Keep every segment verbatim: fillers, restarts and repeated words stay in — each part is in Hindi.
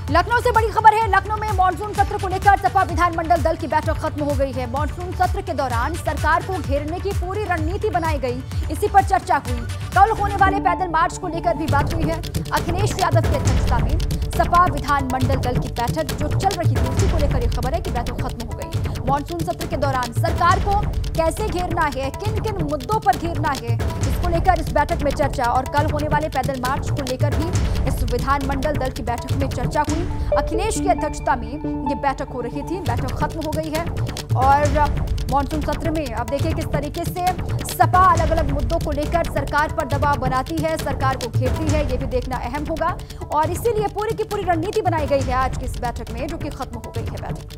लखनऊ से बड़ी खबर है। लखनऊ में मॉनसून सत्र को लेकर सपा विधानमंडल दल की बैठक खत्म हो गई है। मॉनसून सत्र के दौरान सरकार को घेरने की पूरी रणनीति बनाई गई, इसी पर चर्चा हुई। कल होने वाले पैदल मार्च को लेकर भी बात हुई है। अखिलेश यादव की अध्यक्षता में सपा विधानमंडल दल की बैठक जो चल रही थी, उसी को लेकर यह खबर है कि बैठक खत्म हो गई। मॉनसून सत्र के दौरान सरकार को कैसे घेरना है, किन किन मुद्दों पर घेरना है, इसको लेकर इस बैठक में चर्चा। और कल होने वाले पैदल मार्च को लेकर भी इस विधानमंडल दल की बैठक में चर्चा हुई। अखिलेश की अध्यक्षता में ये बैठक हो रही थी, बैठक खत्म हो गई है। और मॉनसून सत्र में अब देखिए किस तरीके से सपा अलग अलग मुद्दों को लेकर सरकार पर दबाव बनाती है, सरकार को घेरती है, ये भी देखना अहम होगा। और इसीलिए पूरी की पूरी रणनीति बनाई गई है आज की इस बैठक में, जो कि खत्म हो गई है बैठक।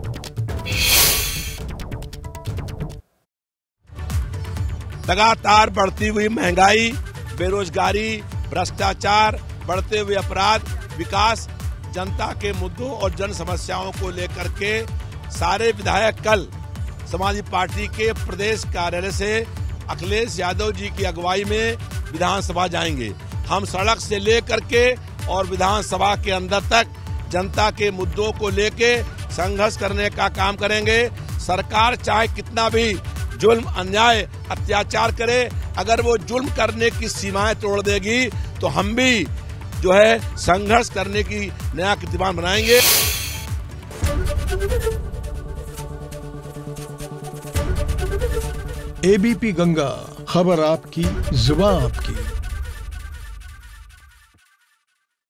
लगातार बढ़ती हुई महंगाई, बेरोजगारी, भ्रष्टाचार, बढ़ते हुए अपराध, विकास, जनता के मुद्दों और जन समस्याओं को लेकर के सारे विधायक कल समाजवादी पार्टी के प्रदेश कार्यालय से अखिलेश यादव जी की अगुवाई में विधानसभा जाएंगे। हम सड़क से लेकर के और विधानसभा के अंदर तक जनता के मुद्दों को लेके संघर्ष करने का काम करेंगे। सरकार चाहे कितना भी जुल्म, अन्याय, अत्याचार करे, अगर वो जुल्म करने की सीमाएं तोड़ देगी तो हम भी जो है संघर्ष करने की नया कीर्तिमान बनाएंगे। एबीपी गंगा, खबर आपकी, जुबान आपकी।